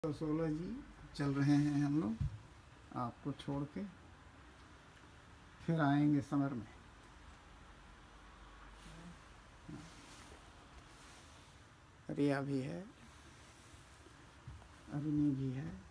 Sociology चल रहे हैं हम लोग, आपको छोड़ के फिर आएंगे समर में। रिया भी है, अरुणी भी है।